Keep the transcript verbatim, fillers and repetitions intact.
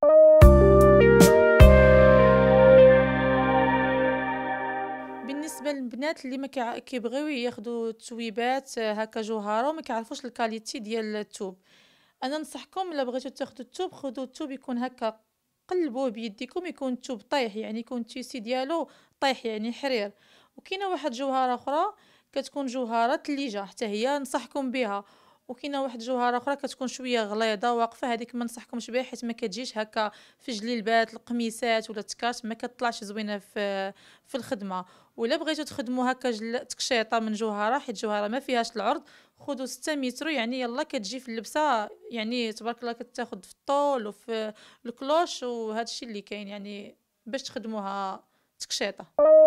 بالنسبة للبنات اللي ما كيع كيبغيو ياخدوا التويبات آه، هكا جوهرة وما كيعرفوش الكاليتي ديال الثوب، انا ننصحكم الا بغيتو تاخدوا الثوب خدوا الثوب يكون هكا، قلبوه بيديكم يكون الثوب طايح، يعني يكون التيسي ديالو طايح يعني حرير. وكاينه واحد جوهره اخرى كتكون جوهره ثليجه حتى هي ننصحكم بها. وكاينه واحد جوهره اخرى كتكون شويه غليظه واقفه، هذيك ما ننصحكمش بها حيت ما كتجيش هكا في جليلبات القميصات ولا التكات، ما كتطلعش زوينه في في الخدمه. ولا بغيتو تخدموا هكا جل... تكشيطه من جوهره، حيت جوهره ما فيهاش العرض، خذوا ستة متر، يعني يلا كتجي في اللبسه يعني تبارك الله كتاخد في الطول وفي الكلوش، وهذا الشيء اللي كاين يعني باش تخدموها تكشيطه.